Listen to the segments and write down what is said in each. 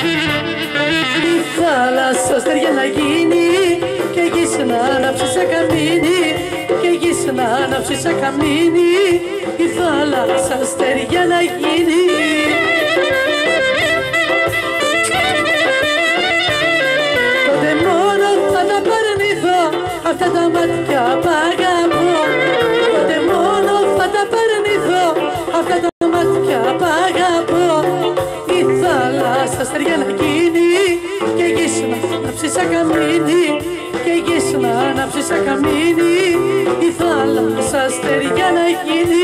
Η θάλασσα αστέρια να γίνει και γης να ανάψει σαν καμίνι, και γης να ανάψει σαν καμίνι. Η θάλασσα αστέρια να γίνει. Τότε μόνο θα τα παρνηθώ αυτά τα μάτια που αγαπώ. Τότε μόνο θα τα παρνηθώ αυτά τα μάτια που αγαπώ. Η θάλασσα αστέρια να γίνει και γης να ανάψει σαν καμίνι, και γης να ανάψει σαν καμίνι. Η θάλασσα αστέρια να γίνει.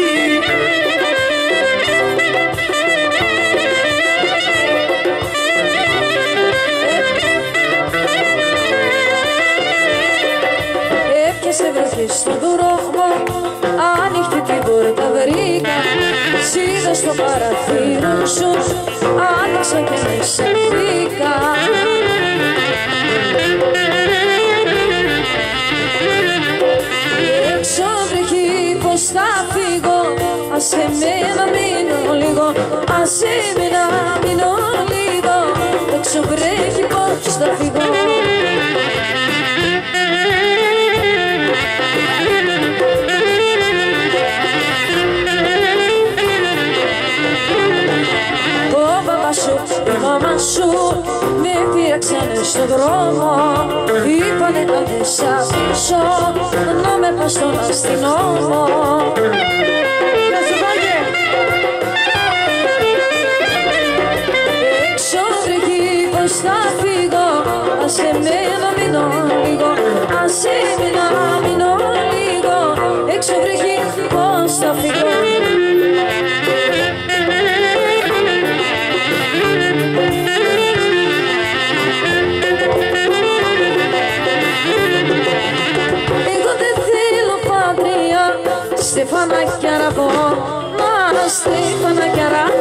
Έπιασε βροχή στον δρόμο, ανοιχτή την πόρτα βρήκα. Σίδα στο παραθύρο σου, άνοιξα και μέσα μπήκα. Έξω βρέχει πως θα φύγω, άσε με να μείνω λίγο, άσε με να μείνω λίγο. Έξω βρέχει πως θα φύγω. Η μάμα σου με πήραξανε στον δρόμο, είπανε να δεν σ' αφήσω, να με πας στον αστυνόμο. Έξω βρέχει πως θα φύγω, άσε με να μείνω λίγο, άσε με να μείνω λίγο. Έξω βρέχει πως θα φύγω. Στεφανάκια να πω, μα στεφανάκια να